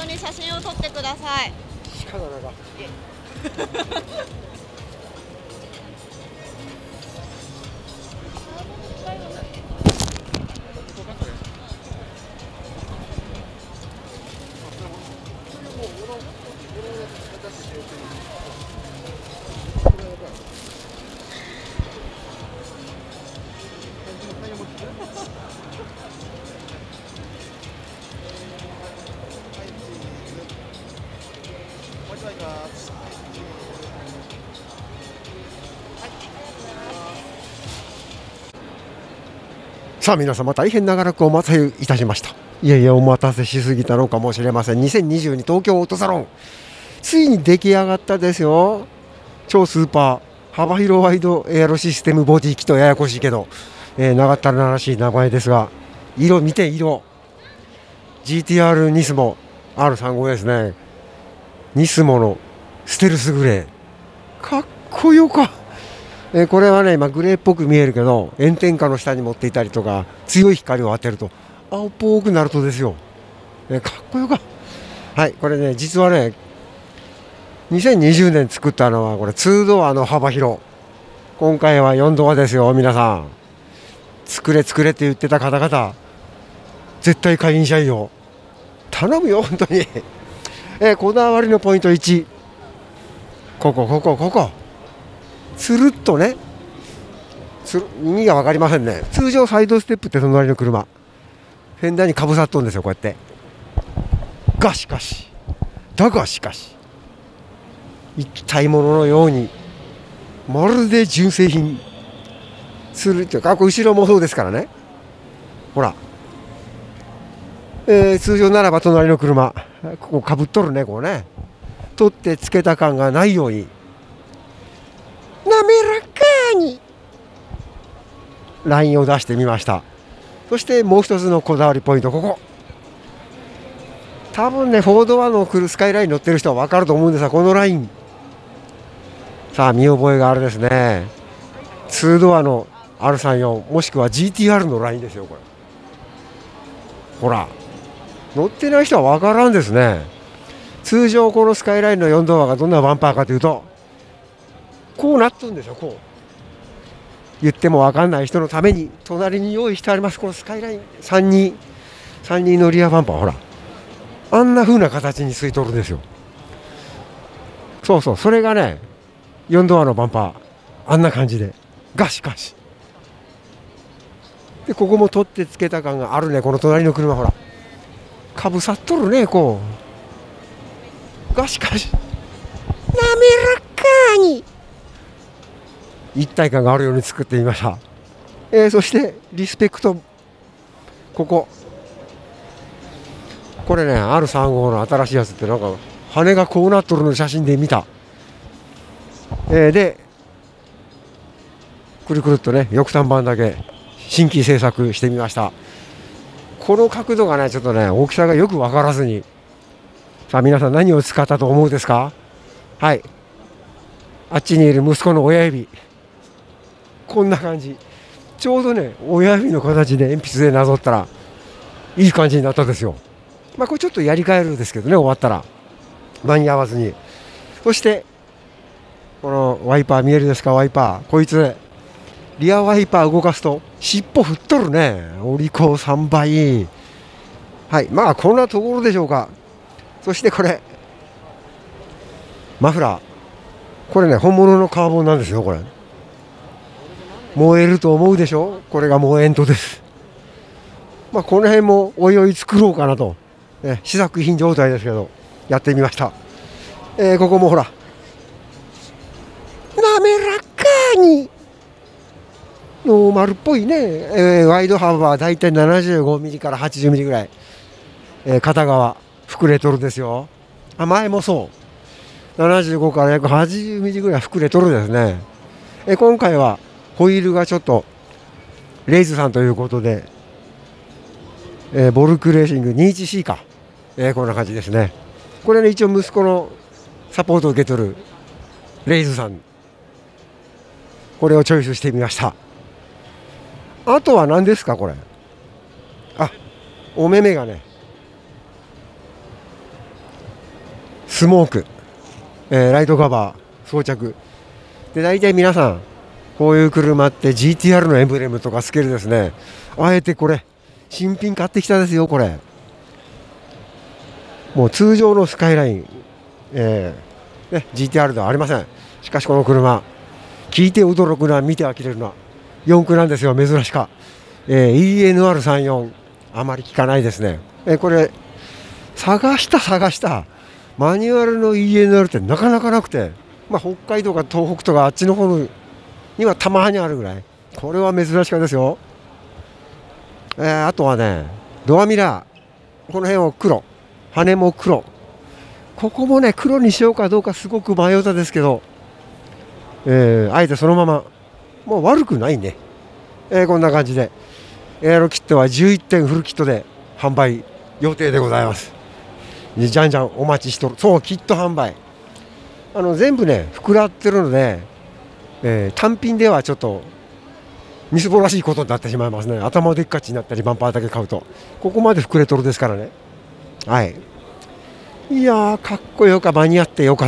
緒に写真を撮ってください。 鹿だなが。さあ皆様大変長らくお待たせいたしました。いやいやお待たせしすぎたのかもしれません。2022東京オートサロンついに出来上がったですよ。超スーパー幅広ワイドエアロシステムボディキット、ややこしいけど、長ったらしい名前ですが、色見て色 GTR ニスモ R35 ですね。ニスモのステルスグレーかっこよか。これはね今グレーっぽく見えるけど、炎天下の下に持っていたりとか強い光を当てると青っぽくなるとですよ、かっこよか。はい、これね実はね2020年作ったのはこれ2ドアの幅広、今回は4ドアですよ。皆さん作れ作れって言ってた方々絶対会員者いいよ、頼むよ本当に。こだわりのポイント1、ここつるっとね、意味が分かりませんね。通常サイドステップって隣の車フェンダーにかぶさっとんですよこうやって。しかし一体もののようにまるで純正品するっていうか、後ろもそうですからね。ほら、通常ならば隣の車ここかぶっとるね、こうね取ってつけた感がないように滑らかにラインを出してみました。そしてもう一つのこだわりポイント、ここ多分ね4ドアのスカイライン乗ってる人は分かると思うんですが、このラインさあ見覚えがあるですね。2ドアの R34 もしくは GTR のラインですよこれ。ほら乗ってない人は分からんですね。通常このスカイラインの4ドアがどんなバンパーかというとこうなっとるんですよ。こう言っても分かんない人のために隣に用意してあります。このスカイライン32のリアバンパー、ほらあんな風な形についとるんですよ。そうそう、それがね4ドアのバンパーあんな感じでしかしでここも取ってつけた感があるね。この隣の車ほらかぶさっとるね、こうしかし滑らかに一体感があるように作ってみました。そしてリスペクト、これね R35 の新しいやつってなんか羽がこうなっとるの写真で見た。でくるくるっとね翼端板だけ新規製作してみました。この角度がねちょっとね大きさがよく分からずに、さあ皆さん何を使ったと思うですか。はい、あっちにいる息子の親指こんな感じ、ちょうどね親指の形で鉛筆でなぞったらいい感じになったんですよ。これちょっとやり替えるんですけどね、終わったら間に合わずに。そしてこのワイパー見えるですか。ワイパーこいつリアワイパー動かすと尻尾振っとるね。お利口3倍。はい、こんなところでしょうか。そしてこれマフラー、これね本物のカーボンなんですよ。これ燃えると思うでしょ。これが燃えんとです。この辺もおいおい作ろうかなと、試作品状態ですけどやってみました。ここもほら滑らかにノーマルっぽいね、ワイド幅はだいたい75ミリから80ミリぐらい、片側膨れとるですよ。前もそう75から約80ミリぐらい膨れとるですね。今回はホイールがちょっとレイズさんということで、ボルクレーシング 21C か、こんな感じですね。これね一応息子のサポートを受け取るレイズさん、これをチョイスしてみました。あとは何ですかこれ。お目目がねスモーク、ライトカバー装着で、大体皆さんこういう車って GTR のエンブレムとかつけるですね。あえてこれ新品買ってきたですよ。これもう通常のスカイライン、GTR ではありません。しかしこの車聞いて驚くな、見て呆れるな、4駆なんですよ。珍しか、ENR34 あまり聞かないですね。これ探したマニュアルの ENR ってなかなかなくて、北海道か東北とかあっちの方にはたまにあるぐらい、これは珍しかですよ。あとはね、ドアミラー、この辺を黒、羽も黒、ここもね黒にしようかどうかすごく迷ったですけど、あえてそのまま、もう悪くないね。こんな感じでエアロキットは11点フルキットで販売予定でございます。じゃんじゃんお待ちしとる。そう、キット販売、全部ね膨らってるので、単品ではちょっとみすぼらしいことになってしまいますね。頭でっかちになったりバンパーだけ買うと、ここまで膨れとるですからね。はい、いやーかっこよか、間に合ってよかった。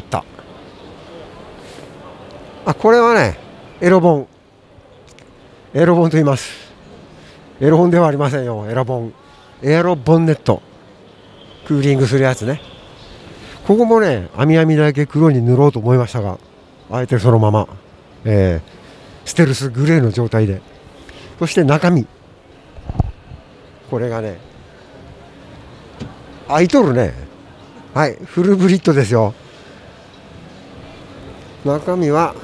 これはねエロ本と言います。エロ本ではありませんよ。エロ本、エアロボンネット、クーリングするやつね。ここもね網だけ黒に塗ろうと思いましたが、あえてそのまま、ステルスグレーの状態で。そして中身、これがね開いとるね。はい、フルブリッドですよ。中身は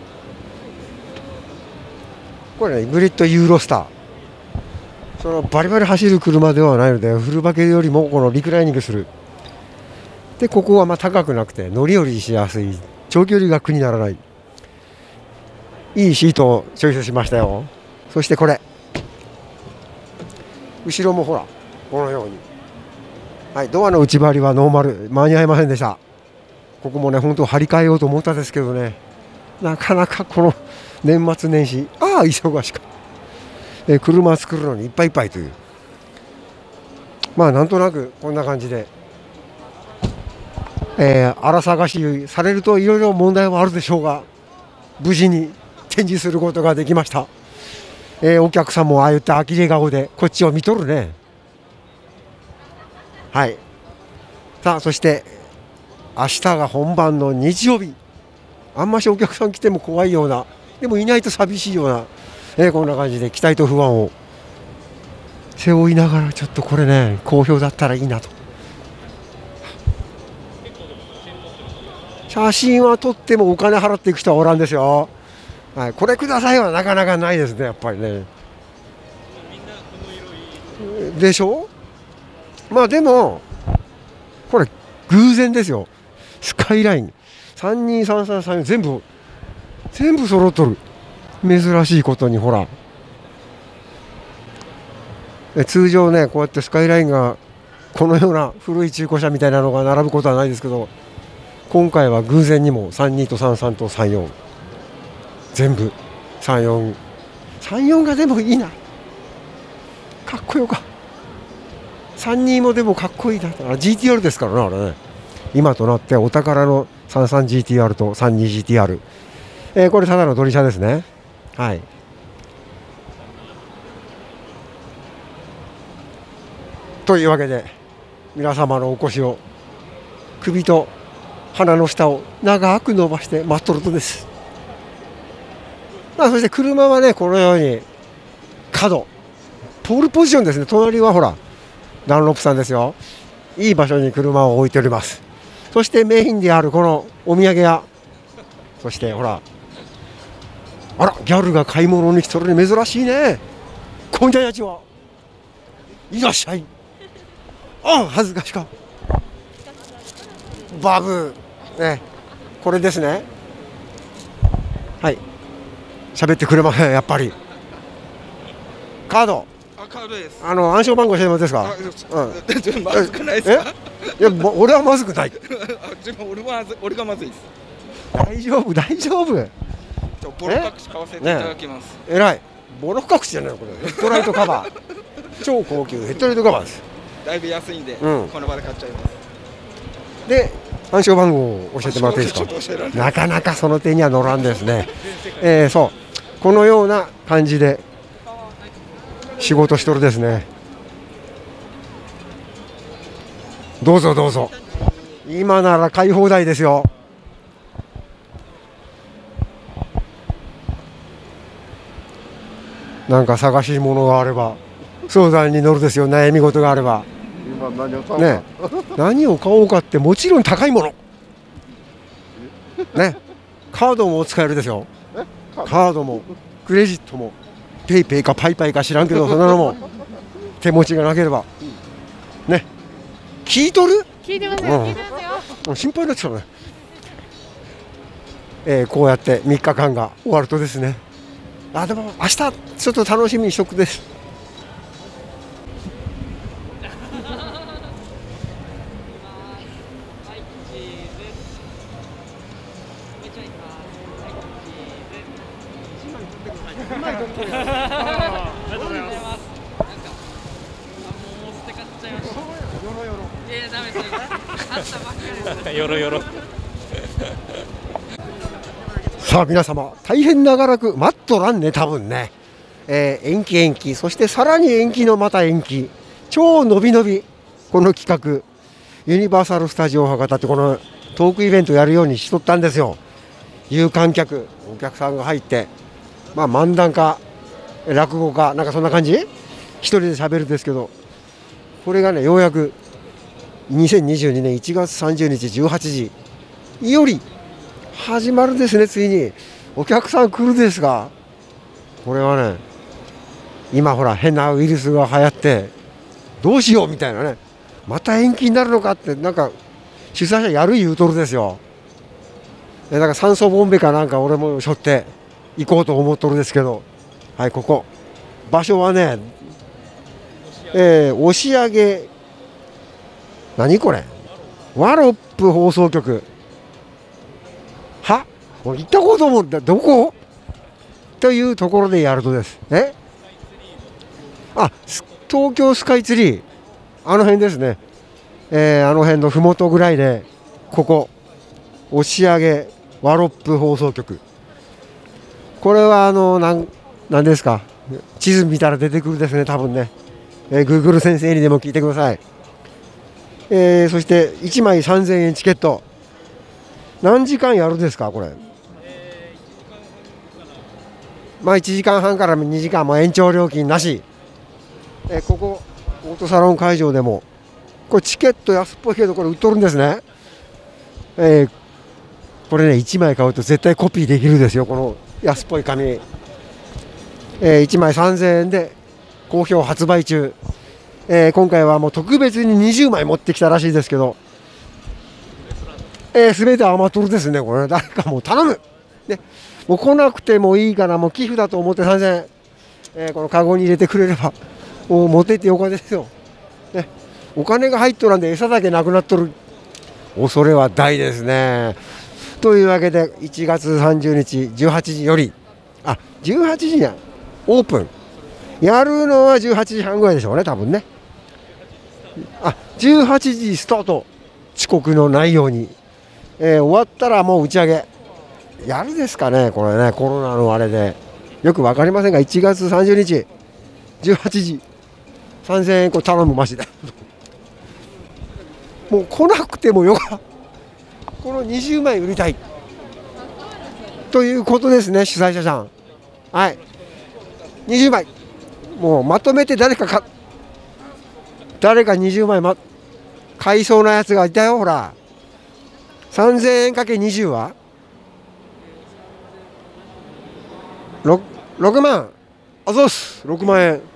これねブリッドユーロスター、そのバリバリ走る車ではないので、フルバケよりもこのリクライニングする。でここは高くなくて乗り降りしやすい、長距離が苦にならない、いいシートをチョイスしましたよ。そしてこれ後ろもほらこのように、はい、ドアの内張りはノーマル、間に合いませんでした。ここもね本当張り替えようと思ったんですけどね、なかなかこの年末年始忙しか、車作るのにいっぱいいっぱいという、なんとなくこんな感じで、荒探しされるといろいろ問題はあるでしょうが、無事に展示することができました。お客さんもああいった呆れ顔でこっちを見とるね。はい、さあそして明日が本番の日曜日、あんましお客さん来ても怖いような、でもいないと寂しいような、こんな感じで期待と不安を背負いながら、ちょっとこれね好評だったらいいなと。写真は撮ってもお金払っていく人はおらんですよ。はい、これくださいはなかなかないですね、やっぱりね。でしょ。でもこれ偶然ですよ。スカイライン323334全部揃っとる。珍しいことにほら、通常ねこうやってスカイラインがこのような古い中古車みたいなのが並ぶことはないですけど、今回は偶然にも32と33と34全部34がでもいいな、かっこよか。32もでもかっこいいな。GTR ですからね、あれね。今となってお宝の 33GTR と 32GTR、これただのドリ車ですね。はい、というわけで皆様のお越しを、首と鼻の下を長く伸ばして待っとるとです。そして車はねこのように角ポールポジションですね。隣はほらダンロップさんですよ。いい場所に車を置いております。そしてメインであるこのお土産屋、そしてほら、あらギャルが買い物に来とるね。珍しいね。こんにちは、いらっしゃい。恥ずかしかバブね、これですね。はい、喋ってくれません。やっぱりカードです。暗証番号知りませんですか。 まずくないですか。 いや俺はまずくない。 俺がまずいです。 大丈夫大丈夫。 ボロ隠し買わせていただきます。 えらい。ボロ隠しじゃないのこれ。ヘッドライトカバー超高級ヘッドライトカバーです。 だいぶ安いんで、この場で買っちゃいます。 で暗証番号を教えてもらっていいですか。なかなかその手には乗らんですね。そうこのような感じで仕事しとるですね。どうぞどうぞ、今なら買い放題ですよ。なんか探し物があれば相談に乗るですよ。悩み事があれば今何を買おうか、 ね、何を買おうかって、もちろん高いものね、カードも使えるですよ。カードもクレジットもペイペイかパイパイか知らんけど、そんなのも手持ちがなければね。聞いとる？ 聞いてますよ、聞いてますよ。 心配になっちゃうね。こうやって3日間が終わるとですね、でも明日ちょっと楽しみにしとくです。 よろよろ。 さあ皆様、大変長らく待っとらんね、多分ね。延期、そしてさらに延期のまた延期、超伸び伸びこの企画、ユニバーサル・スタジオ博多ってこのトークイベントやるようにしとったんですよ。有観客、お客さんが入って、漫談家、落語家、なんかそんな感じ、一人で喋るんですけど、これがね、ようやく2022年1月30日18時より始まるですね。ついにお客さん来るですが、これはね、今ほら変なウイルスが流行ってどうしようみたいなね、また延期になるのかって、なんか主催者やる言うとるですよ。だから酸素ボンベかなんか俺も背負って行こうと思っとるんですけど、はい、ここ場所はね、押上、何これ、ワロップ放送局は、行ったこともどこというところでやるとです。東京スカイツリー、あの辺ですね。あの辺のふもとぐらいで、ここ押上ワロップ放送局、これはなんですか、地図見たら出てくるですね、多分ね。Google 先生にでも聞いてください。そして1枚3000円チケット、何時間やるんですかこれ。1時間半から2時間、延長料金なし。ここオートサロン会場でもこれチケット安っぽいけどこれ売っとるんですね。これね、1枚買うと絶対コピーできるですよ、この安っぽい紙。1枚3000円で好評発売中。今回はもう特別に20枚持ってきたらしいですけど、全て余っとるですね。これ誰かもう頼む、ね、もう来なくてもいいから、もう寄付だと思って3000円、このカゴに入れてくれればもう持って行ってよかですよ、ね、お金が入っとらんで餌だけなくなっとる恐れは大ですね。というわけで1月30日18時より、18時にオープン、やるのは18時半ぐらいでしょうね、多分ね。18時スタート、遅刻のないように。終わったらもう打ち上げやるですかね、これね、コロナのあれでよく分かりませんが、1月30日18時3000円これ頼むましだもう来なくてもよか、この20枚売りたいということですね、主催者さん。はい、20枚もうまとめて誰か20枚、買いそうなやつがいたよ、ほら。3000円かけ20は6万。そうっす、6万円。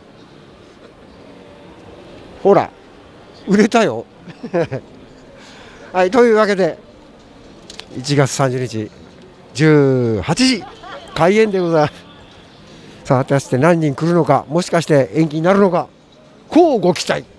ほら売れたよはい、というわけで1月30日18時開演でございます。さあ果たして何人来るのか、もしかして延期になるのか、こうご期待。